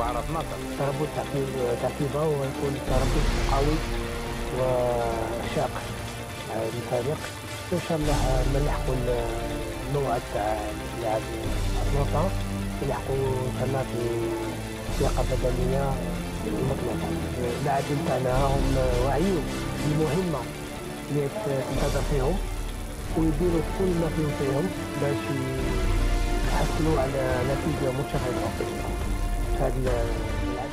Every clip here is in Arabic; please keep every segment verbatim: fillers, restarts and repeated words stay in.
حرس مصر. تربط ترتيبه ويكون تربط قوي وشاق للفريق. ان شاء الله نلحقوا الموعد تاع لاعب أطلانتا، نلحقوا وصلنا في لياقه بدنيه مطلوبه. اللاعبين تاعنا هم واعيين بالمهمه اللي تنتظر فيهم ويديروا كل ما فيهم فيهم باش يحصلوا على نتيجه متشرفه في هذا العام.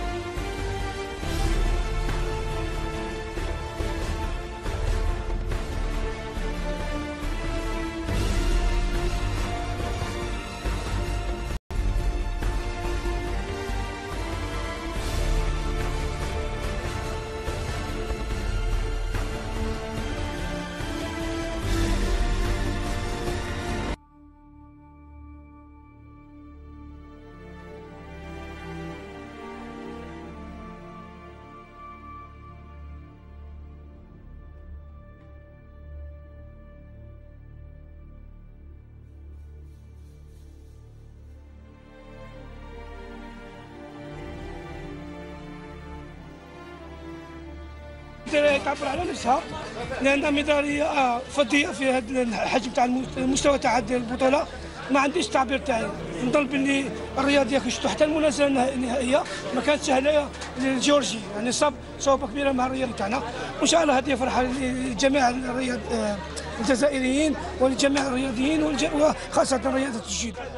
تعبر على نفسها لان ميداليه فضيه في هذا الحجم تاع المستوى تاع هذه البطوله. ما عنديش التعبير تاعي، نظن باللي الرياضيه كي شفتوا حتى المنافسه النهائيه ما كانت سهله للجورجي، يعني صاب صعوبه كبيره مع الرياضه تاعنا. وان شاء الله هذه فرحه لجميع الرياض الجزائريين ولجميع الرياضيين وخاصه رياضه الجيد.